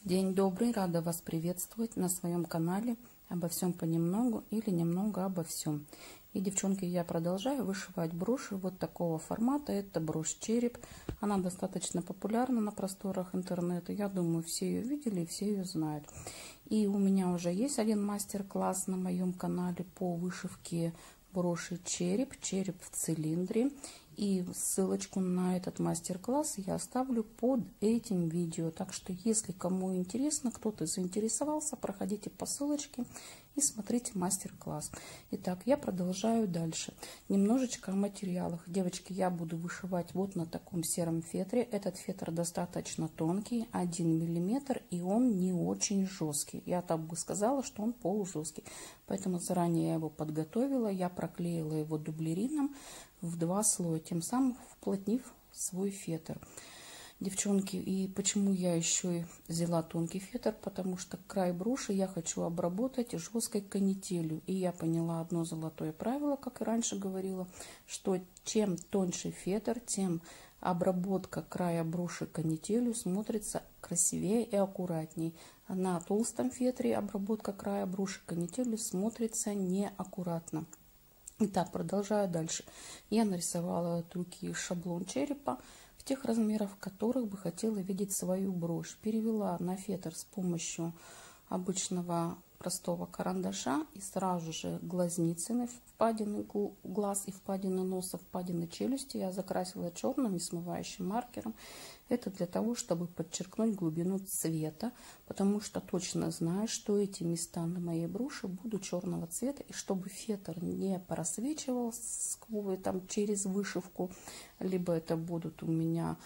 День добрый, рада вас приветствовать на своем канале обо всем понемногу или немного обо всем. И, девчонки, я продолжаю вышивать броши вот такого формата. Это брошь череп. Она достаточно популярна на просторах интернета. Я думаю, все ее видели и все ее знают. И у меня уже есть один мастер-класс на моем канале по вышивке броши череп в цилиндре. И ссылочку на этот мастер-класс я оставлю под этим видео. Так что, если кому интересно, кто-то заинтересовался, проходите по ссылочке и смотрите мастер-класс. Итак, я продолжаю дальше. Немножечко о материалах. Девочки, я буду вышивать вот на таком сером фетре. Этот фетр достаточно тонкий, 1 мм, и он не очень жесткий. Я так бы сказала, что он полужесткий. Поэтому заранее я его подготовила. Я проклеила его дублерином в 2 слоя, тем самым вплотнив свой фетр. Девчонки, и почему я еще и взяла тонкий фетр? Потому что край броши я хочу обработать жесткой канителью. И я поняла одно золотое правило, как и раньше говорила, что чем тоньше фетр, тем обработка края броши канителью смотрится красивее и аккуратнее. На толстом фетре обработка края броши канителью смотрится неаккуратно. Итак, продолжаю дальше. Я нарисовала от руки шаблон черепа в тех размерах, в которых бы хотела видеть свою брошь. Перевела на фетр с помощью обычного простого карандаша и сразу же глазницами, впадины глаз и впадины носа, впадины челюсти я закрасила черным несмывающим маркером. Это для того, чтобы подчеркнуть глубину цвета, потому что точно знаю, что эти места на моей броши будут черного цвета, и чтобы фетр не просвечивал там через вышивку, либо это будут у меня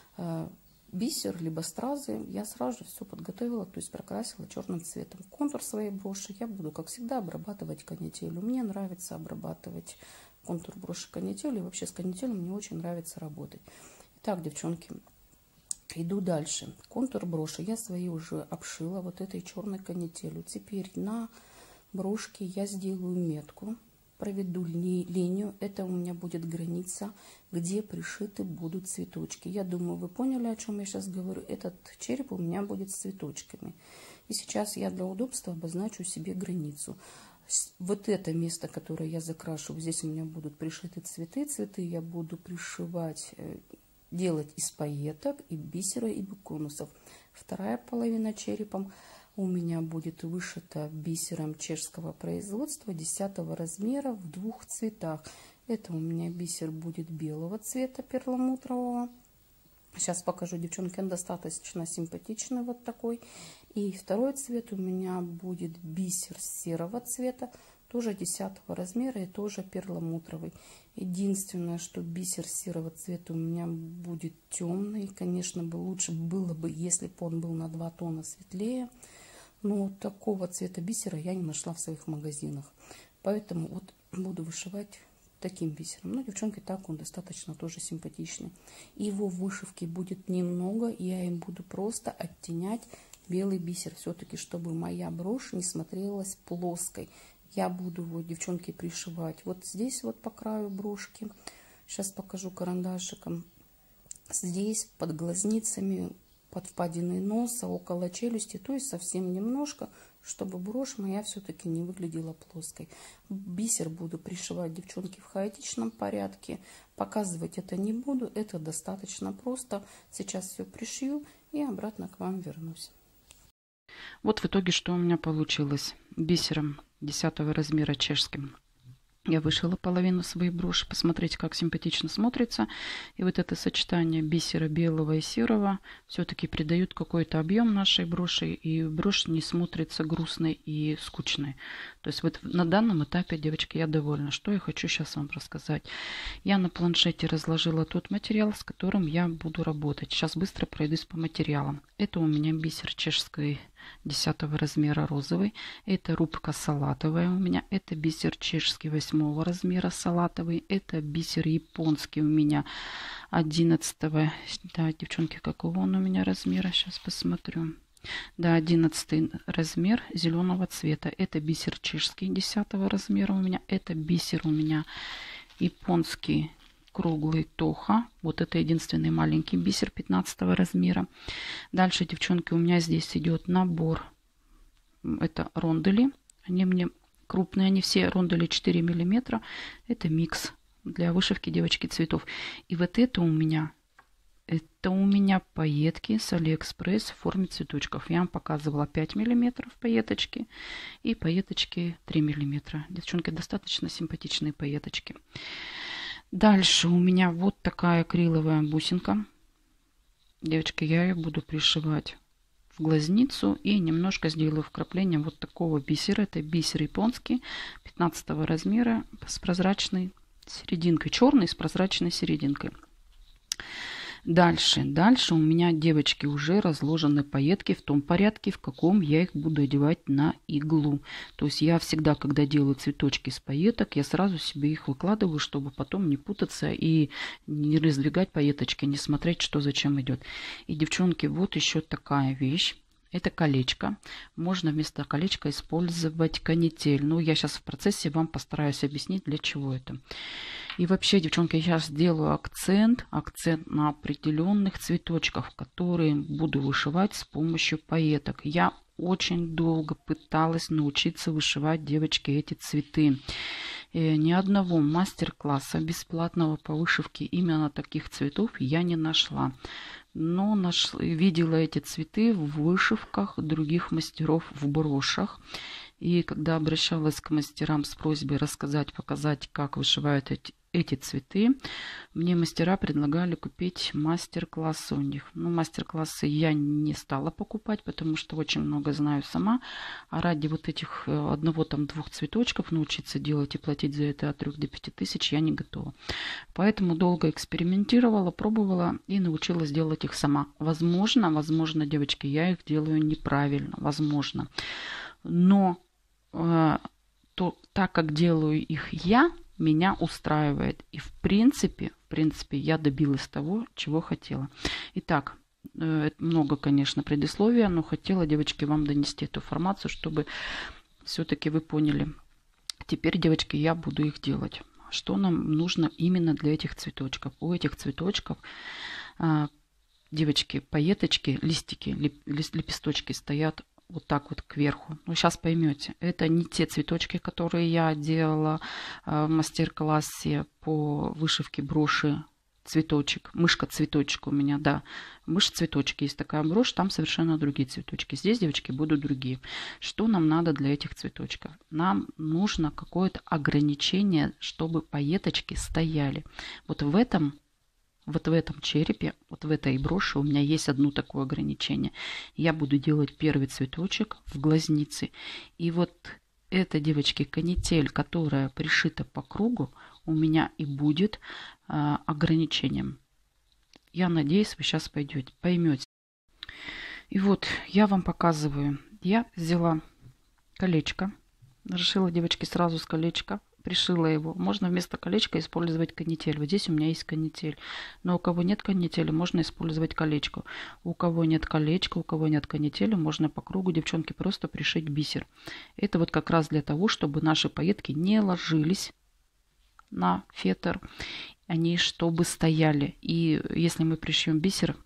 бисер, либо стразы, я сразу же все подготовила, то есть прокрасила черным цветом. Контур своей броши я буду, как всегда, обрабатывать канителью. Мне нравится обрабатывать контур броши канителью, и вообще с канителью мне очень нравится работать. Итак, девчонки, иду дальше. Контур броши я свои уже обшила вот этой черной канителью. Теперь на брошке я сделаю метку, проведу линию. Это у меня будет граница, где пришиты будут цветочки. Я думаю, вы поняли, о чем я сейчас говорю. Этот череп у меня будет с цветочками. И сейчас я для удобства обозначу себе границу. Вот это место, которое я закрашу, здесь у меня будут пришиты цветы. Цветы я буду пришивать, делать из пайеток, и бисера, и беконусов. Вторая половина черепом у меня будет вышита бисером чешского производства 10 размера в 2 цветах. Это у меня бисер будет белого цвета, перламутрового. Сейчас покажу, девчонки, он достаточно симпатичный, вот такой. И второй цвет у меня будет бисер серого цвета, тоже 10 размера и тоже перламутровый. Единственное, что бисер серого цвета у меня будет темный. Конечно, лучше было бы, если бы он был на 2 тона светлее. Но такого цвета бисера я не нашла в своих магазинах. Поэтому вот буду вышивать таким бисером. Но, девчонки, так он достаточно тоже симпатичный. Его вышивки будет немного. Я им буду просто оттенять белый бисер. Все-таки, чтобы моя брошь не смотрелась плоской. Я буду его, девчонки, пришивать вот здесь вот по краю брошки. Сейчас покажу карандашиком. Здесь под глазницами, под впадиной носа, около челюсти, то есть совсем немножко, чтобы брошь моя все-таки не выглядела плоской. Бисер буду пришивать, девчонки, в хаотичном порядке. Показывать это не буду, это достаточно просто. Сейчас все пришью и обратно к вам вернусь. Вот в итоге, что у меня получилось. Бисером 10 размера чешским я вышила половину своей броши. Посмотрите, как симпатично смотрится. И вот это сочетание бисера белого и серого все-таки придает какой-то объем нашей броши. И брошь не смотрится грустной и скучной. То есть вот на данном этапе, девочки, я довольна. Что я хочу сейчас вам рассказать. Я на планшете разложила тот материал, с которым я буду работать. Сейчас быстро пройдусь по материалам. Это у меня бисер чешский 10 размера розовый. Это рубка салатовая у меня. Это бисер чешский 8 размера салатовый. Это бисер японский у меня 11. Да, девчонки, какого он у меня размера? Сейчас посмотрю. Да, 11 размер зеленого цвета. Это бисер чешский 10 размера у меня. Это бисер у меня японский круглый Тоха. Вот это единственный маленький бисер 15 размера. Дальше, девчонки, у меня здесь идет набор. Это рондели. Они мне крупные, они все рондели 4 миллиметра. Это микс для вышивки, девочки, цветов. И вот это у меня пайетки с Алиэкспресс в форме цветочков. Я вам показывала 5 миллиметров пайеточки и пайеточки 3 миллиметра. Девчонки, достаточно симпатичные пайеточки. Дальше у меня вот такая акриловая бусинка. Девочки, я ее буду пришивать в глазницу и немножко сделаю вкрапление вот такого бисера. Это бисер японский 15 размера с прозрачной серединкой. Черный с прозрачной серединкой. Дальше у меня, девочки, уже разложены пайетки в том порядке, в каком я их буду одевать на иглу. То есть я всегда, когда делаю цветочки из пайеток, я сразу себе их выкладываю, чтобы потом не путаться и не раздвигать пайеточки, не смотреть, что зачем идет. И, девчонки, вот еще такая вещь. Это колечко. Можно вместо колечка использовать канитель. Но я сейчас в процессе вам постараюсь объяснить, для чего это. И вообще, девчонки, я сейчас сделаю акцент на определенных цветочках, которые буду вышивать с помощью пайеток. Я очень долго пыталась научиться вышивать, девочки, эти цветы. Ни одного мастер-класса бесплатного по вышивке именно таких цветов я не нашла. Но видела эти цветы в вышивках других мастеров в брошах. И когда обращалась к мастерам с просьбой рассказать, показать, как вышивают эти цветы, мне мастера предлагали купить мастер-классы у них. Но мастер-классы я не стала покупать, потому что очень много знаю сама. А ради вот этих одного-двух цветочков научиться делать и платить за это от 3 до 5 тысяч я не готова. Поэтому долго экспериментировала, пробовала и научилась делать их сама. Возможно, девочки, я их делаю неправильно. Возможно. Но так как делаю их я, меня устраивает. И в принципе, я добилась того, чего хотела. Итак, много, конечно, предисловия, но хотела, девочки, вам донести эту информацию, чтобы все-таки вы поняли. Теперь, девочки, я буду их делать. Что нам нужно именно для этих цветочков? У этих цветочков, девочки, пайеточки, листики, лепесточки стоят вот так вот кверху. Ну, сейчас поймете. Это не те цветочки, которые я делала в мастер-классе по вышивке броши цветочек. Мышка-цветочек у меня, да. Мышь-цветочки. Есть такая брошь, там совершенно другие цветочки. Здесь, девочки, будут другие. Что нам надо для этих цветочков? Нам нужно какое-то ограничение, чтобы пайеточки стояли. Вот в этом черепе, вот в этой броши у меня есть одно такое ограничение. Я буду делать первый цветочек в глазнице. И вот эта, девочки, канитель, которая пришита по кругу, у меня и будет ограничением. Я надеюсь, вы сейчас поймете. И вот я вам показываю. Я взяла колечко. Решила, девочки, сразу с колечка. Пришила его. Можно вместо колечка использовать канитель. Вот здесь у меня есть канитель. Но у кого нет канители, можно использовать колечко. У кого нет колечка, у кого нет канители, можно по кругу, девчонки, просто пришить бисер. Это вот как раз для того, чтобы наши пайетки не ложились на фетр. Они чтобы стояли. И если мы пришьем бисер,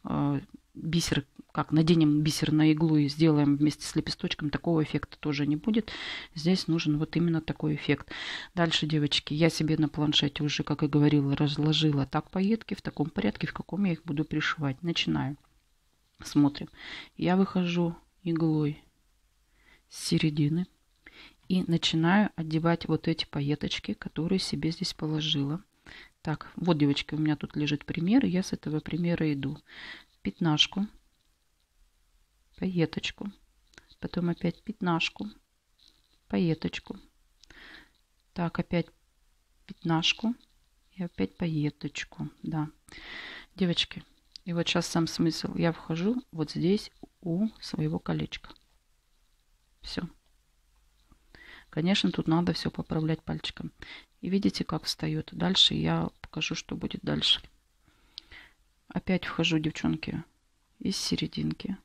как наденем бисер на иглу и сделаем вместе с лепесточком, такого эффекта тоже не будет. Здесь нужен вот именно такой эффект. Дальше, девочки, я себе на планшете уже, как и говорила, разложила так пайетки в таком порядке, в каком я их буду пришивать. Начинаю. Смотрим. Я выхожу иглой с середины и начинаю одевать вот эти пайеточки, которые себе здесь положила. Так, вот, девочки, у меня тут лежит пример, и я с этого примера иду. Пятнашку, пайеточку, потом опять пятнашку, пайеточку, так, опять пятнашку и опять пайеточку, да, девочки, и вот сейчас сам смысл, я вхожу вот здесь у своего колечка, все, конечно, тут надо все поправлять пальчиком, и видите, как встает, дальше я покажу, что будет дальше. Опять вхожу, девчонки, из серединки.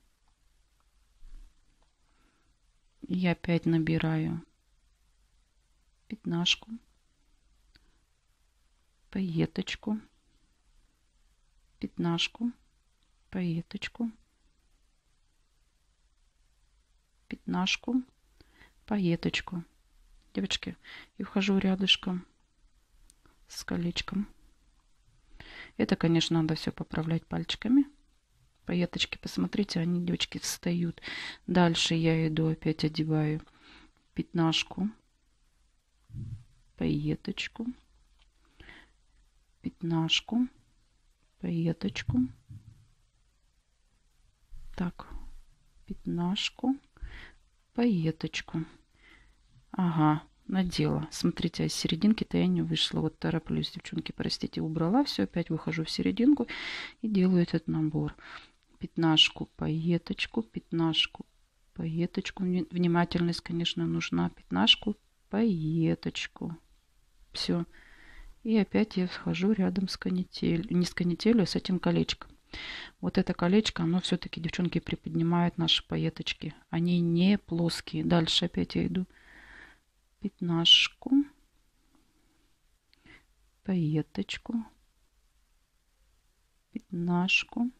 И опять набираю пятнашку, пайеточку, пятнашку, пайеточку, пятнашку, пайеточку. Девочки, и вхожу рядышком с колечком. Это, конечно, надо все поправлять пальчиками. Пайеточки, посмотрите, они, девочки, встают. Дальше я иду, опять одеваю пятнашку, пайеточку, пятнашку, пайеточку. Так, пятнашку, пайеточку. Ага, надела. Смотрите, а из серединки-то я не вышла. Вот тороплюсь, девчонки, простите, убрала все. Опять выхожу в серединку и делаю этот набор. Пятнашку, пайеточку, пятнашку, пайеточку. Внимательность, конечно, нужна. Пятнашку, пайеточку. Все. И опять я схожу рядом с канителью. Не с канителью, а с этим колечком. Вот это колечко, оно все-таки, девчонки, приподнимает наши пайеточки. Они не плоские. Дальше опять я иду. Пятнашку, пайеточку, пятнашку,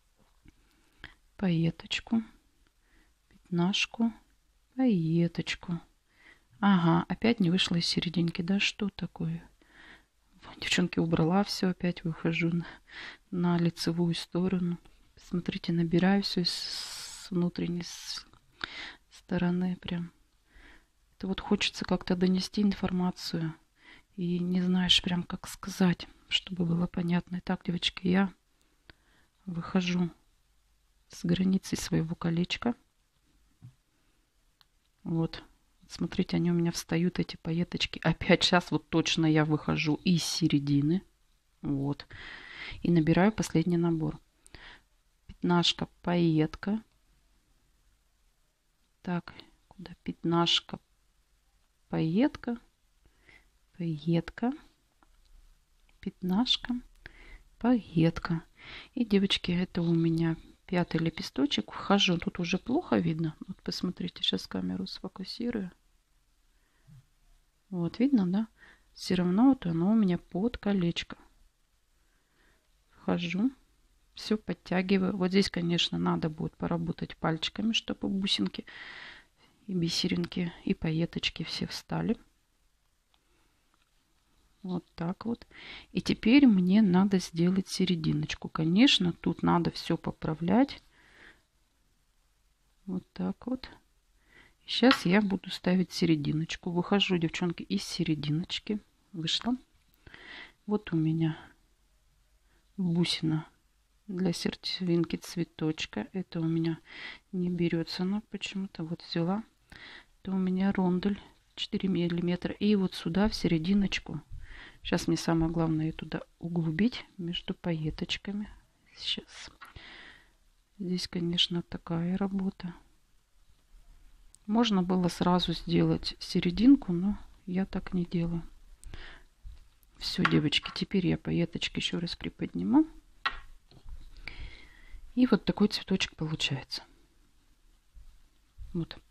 пайеточку, пятнашку, пайеточку. Ага, опять не вышла из серединки. Да что такое? Девчонки, убрала все, опять выхожу на лицевую сторону. Смотрите, набираю все с внутренней стороны прям. Это вот хочется как-то донести информацию. И не знаешь прям как сказать, чтобы было понятно. Итак, девочки, я выхожу с границы своего колечка. Вот. Смотрите, они у меня встают, эти пайеточки. Опять сейчас вот точно я выхожу из середины. Вот. И набираю последний набор. Пятнашка, пайетка. Так, куда? Пятнашка, пайетка, пайетка, пятнашка, пайетка. И, девочки, это у меня 5-й лепесточек. Вхожу. Тут уже плохо видно. Вот посмотрите, сейчас камеру сфокусирую. Вот, видно, да? Все равно вот оно у меня под колечко. Вхожу. Все подтягиваю. Вот здесь, конечно, надо будет поработать пальчиками, чтобы бусинки и бисеринки и пайеточки все встали. Вот так вот. И теперь мне надо сделать серединочку. Конечно, тут надо все поправлять. Вот так вот. Сейчас я буду ставить серединочку. Выхожу, девчонки, из серединочки. Вышла. Вот у меня бусина для сердцевинки цветочка. Это у меня не берется, но почему-то вот взяла. Это у меня рондель 4 миллиметра. И вот сюда в серединочку. Сейчас мне самое главное туда углубить между пайеточками. Сейчас. Здесь, конечно, такая работа. Можно было сразу сделать серединку, но я так не делаю. Все, девочки, теперь я пайеточки еще раз приподниму. И вот такой цветочек получается. Вот.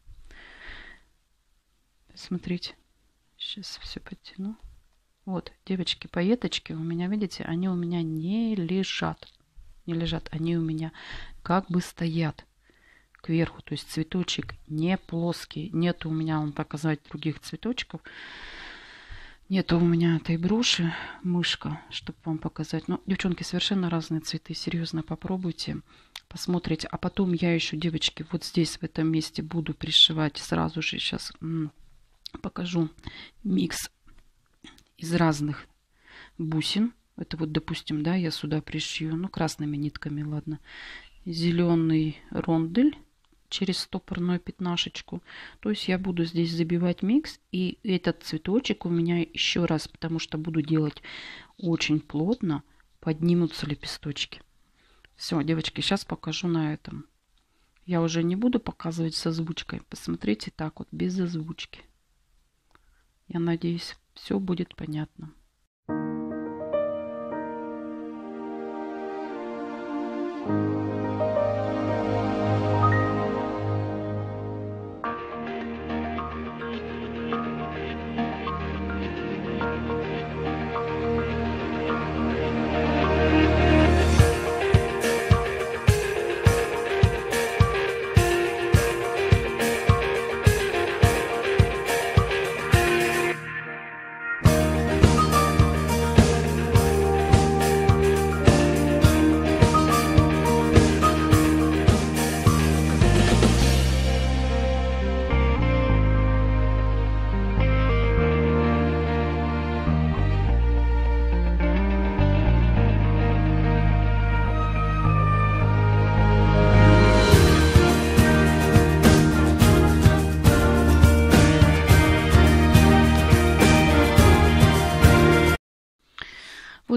Смотрите. Сейчас все подтяну. Вот, девочки, пайеточки у меня, видите, они у меня не лежат. Не лежат. Они у меня как бы стоят кверху. То есть цветочек не плоский. Нет у меня, вам показать, других цветочков. Нет у меня этой броши, мышка, чтобы вам показать. Но, девчонки, совершенно разные цветы. Серьезно, попробуйте, посмотрите. А потом я еще, девочки, вот здесь, в этом месте буду пришивать. Сразу же сейчас покажу микс из разных бусин. Это вот, допустим, да, я сюда пришью, ну, красными нитками, ладно. Зеленый рондель через стопорную пятнашечку. То есть я буду здесь забивать микс. И этот цветочек у меня еще раз, потому что буду делать очень плотно, поднимутся лепесточки. Все, девочки, сейчас покажу на этом. Я уже не буду показывать с озвучкой. Посмотрите так вот, без озвучки. Я надеюсь, все будет понятно.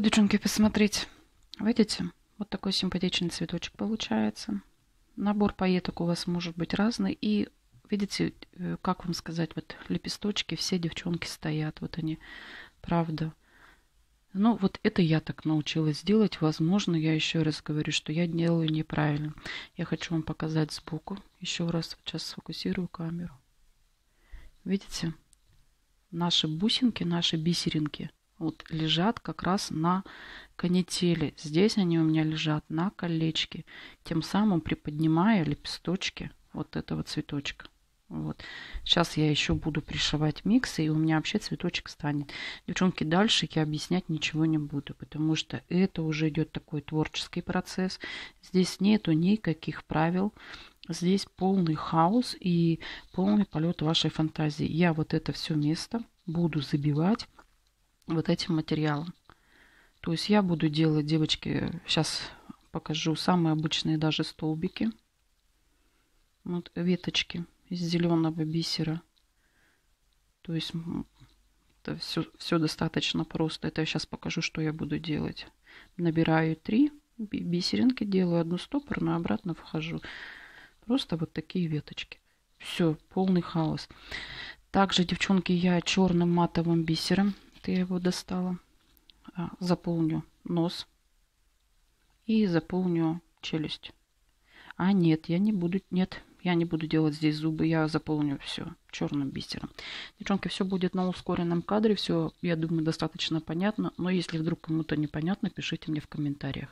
девчонки, посмотрите. Видите? Вот такой симпатичный цветочек получается. Набор пайеток у вас может быть разный. И видите, как вам сказать, вот лепесточки, все девчонки стоят. Вот они, правда. Ну, вот это я так научилась делать. Возможно, я еще раз говорю, что я делаю неправильно. Я хочу вам показать сбоку. Еще раз, вот сейчас сфокусирую камеру. Видите? Наши бусинки, наши бисеринки вот лежат как раз на канители. Здесь они у меня лежат на колечке, тем самым приподнимая лепесточки вот этого цветочка. Вот. Сейчас я еще буду пришивать миксы, и у меня вообще цветочек станет. Девчонки, дальше я объяснять ничего не буду, потому что это уже идет такой творческий процесс. Здесь нету никаких правил. Здесь полный хаос и полный полет вашей фантазии. Я вот это все место буду забивать вот этим материалом. То есть я буду делать, девочки, сейчас покажу самые обычные даже столбики. Вот веточки из зеленого бисера. То есть это все достаточно просто. Это я сейчас покажу, что я буду делать. Набираю 3 бисеринки, делаю одну стопорную, обратно вхожу. Просто вот такие веточки. Все, полный хаос. Также, девчонки, я черным матовым бисером, я его достала, заполню нос и заполню челюсть. А нет, я не буду делать здесь зубы, я заполню все черным бисером. Девчонки, все будет на ускоренном кадре, все, я думаю, достаточно понятно. Но если вдруг кому-то непонятно, пишите мне в комментариях.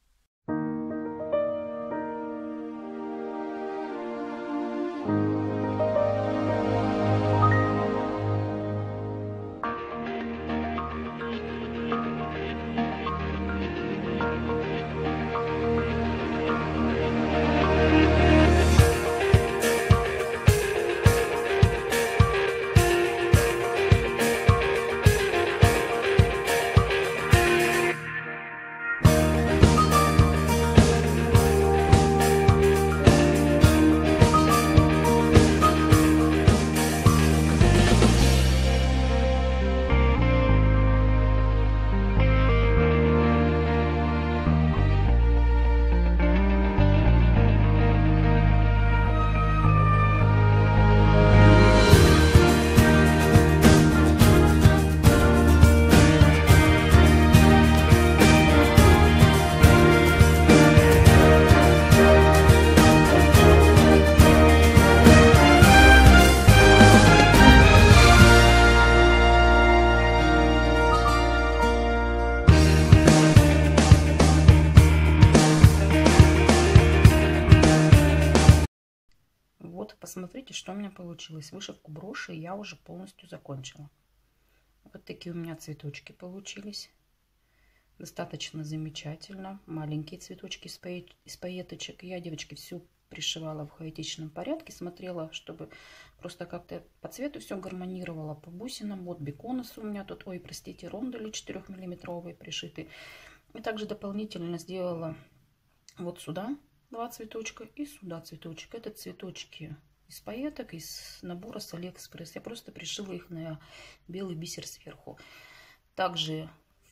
Посмотрите, что у меня получилось. Вышивку броши я уже полностью закончила. Вот такие у меня цветочки получились. Достаточно замечательно. Маленькие цветочки из пайеточек. Я, девочки, всю пришивала в хаотичном порядке. Смотрела, чтобы просто как-то по цвету все гармонировало по бусинам. Вот беконус у меня тут, ой, простите, рондель 4-миллиметровый пришитый. И также дополнительно сделала вот сюда 2 цветочка и сюда цветочек. Это цветочки из пайеток, из набора с Алиэкспресс. Я просто пришила их на белый бисер сверху. Также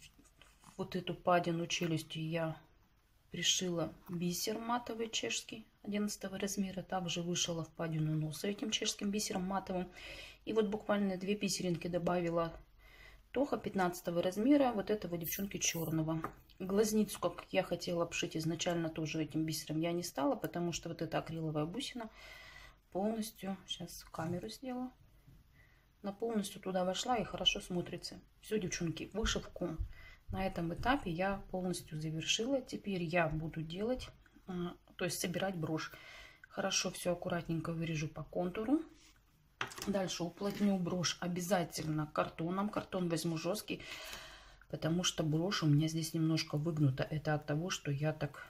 вот эту падину челюсти я пришила бисер матовый чешский 11 размера. Также вышила впадину носа этим чешским бисером матовым. И вот буквально 2 бисеринки добавила тоха 15 размера. Вот этого, девчонки, черного. Глазницу, как я хотела обшить изначально, тоже этим бисером я не стала, потому что вот эта акриловая бусина полностью, сейчас камеру сделаю, она полностью туда вошла и хорошо смотрится. Все, девчонки, вышивку на этом этапе я полностью завершила. Теперь я буду делать, то есть собирать брошь. Хорошо все аккуратненько вырежу по контуру. Дальше уплотню брошь обязательно картоном. Картон возьму жесткий, потому что брошь у меня здесь немножко выгнута. Это от того, что я так,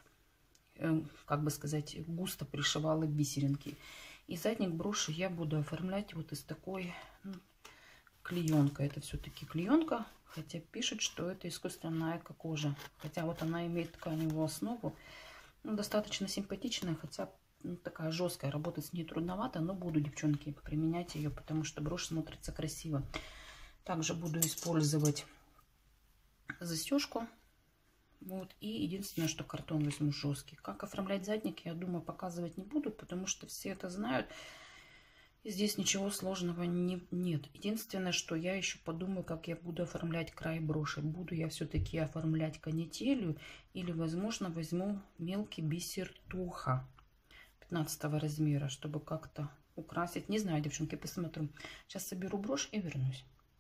как бы сказать, густо пришивала бисеринки. И задник броши я буду оформлять вот из такой клеенка. Это все-таки клеенка, хотя пишут, что это искусственная эко-кожа. Хотя вот она имеет тканевую основу. Достаточно симпатичная, хотя такая жесткая. Работать с ней трудновато, но буду, девчонки, применять ее, потому что брошь смотрится красиво. Также буду использовать застежку. Вот. И единственное, что картон возьму жесткий. Как оформлять задник, я думаю, показывать не буду, потому что все это знают. И здесь ничего сложного нет. Единственное, что я еще подумаю, как я буду оформлять край броши. Буду я все-таки оформлять канителью или, возможно, возьму мелкий бисер туха 15 размера, чтобы как-то украсить. Не знаю, девчонки, посмотрю. Сейчас соберу брошь и вернусь.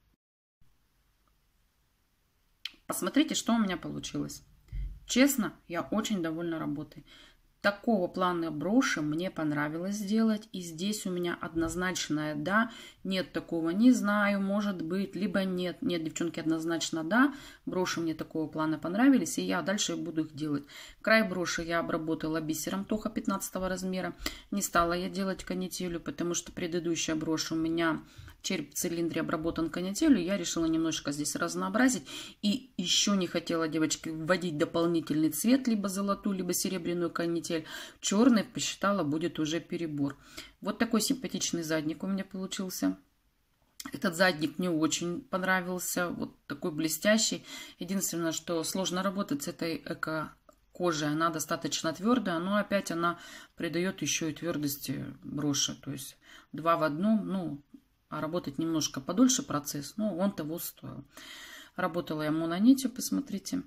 Посмотрите, что у меня получилось. Честно, я очень довольна работой. Такого плана броши мне понравилось сделать. И здесь у меня однозначное да. Нет такого, не знаю, может быть, либо нет. Нет, девчонки, однозначно да. Броши мне такого плана понравились. И я дальше буду их делать. Край броши я обработала бисером Тоха 15 размера. Не стала я делать канителью, потому что предыдущая брошь у меня... череп в цилиндре обработан канителью. Я решила немножечко здесь разнообразить. И еще не хотела, девочки, вводить дополнительный цвет. Либо золотую, либо серебряную канитель. Черный, посчитала, будет уже перебор. Вот такой симпатичный задник у меня получился. Этот задник мне очень понравился. Вот такой блестящий. Единственное, что сложно работать с этой эко-кожей. Она достаточно твердая. Но опять она придает еще и твердости броши. То есть 2 в 1. Ну... А работать немножко подольше процесс, но он того стоил. Работала я мононитью, посмотрите.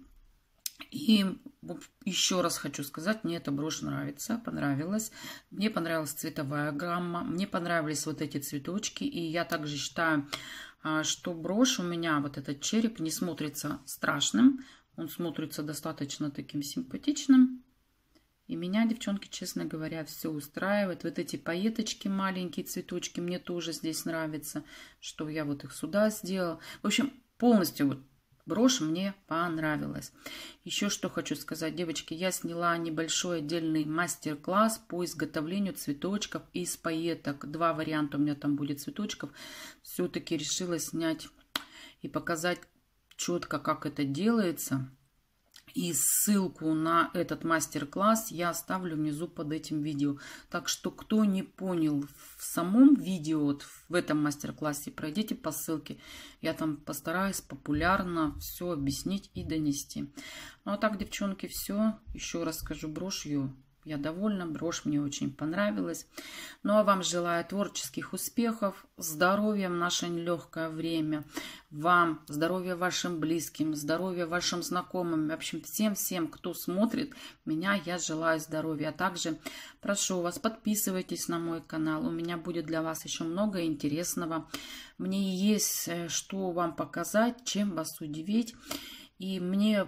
И еще раз хочу сказать, мне эта брошь нравится, понравилась. Мне понравилась цветовая гамма, мне понравились вот эти цветочки. И я также считаю, что брошь у меня, вот этот череп, не смотрится страшным. Он смотрится достаточно таким симпатичным. И меня, девчонки, честно говоря, все устраивает. Вот эти пайеточки, маленькие цветочки, мне тоже здесь нравится, что я вот их сюда сделала. В общем, полностью вот брошь мне понравилась. Еще что хочу сказать, девочки, я сняла небольшой отдельный мастер-класс по изготовлению цветочков из пайеток. 2 варианта у меня там будет цветочков. Все-таки решила снять и показать четко, как это делается. И ссылку на этот мастер-класс я оставлю внизу под этим видео. Так что, кто не понял в самом видео, вот в этом мастер-классе, пройдите по ссылке. Я там постараюсь популярно все объяснить и донести. Ну а так, девчонки, все. Еще раз скажу, брошь ее. Я довольна, брошь мне очень понравилась. Ну а вам желаю творческих успехов, здоровья в наше нелегкое время. Вам здоровья вашим близким, здоровья вашим знакомым. В общем, всем, кто смотрит меня, я желаю здоровья. А также прошу вас, подписывайтесь на мой канал. У меня будет для вас еще много интересного. Мне есть что вам показать, чем вас удивить. И мне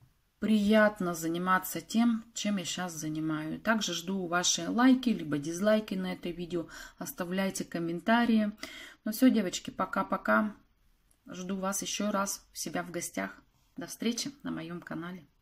приятно заниматься тем, чем я сейчас занимаюсь. Также жду ваши лайки, либо дизлайки на это видео. Оставляйте комментарии. Ну все, девочки, пока-пока. Жду вас еще раз у себя в гостях. До встречи на моем канале.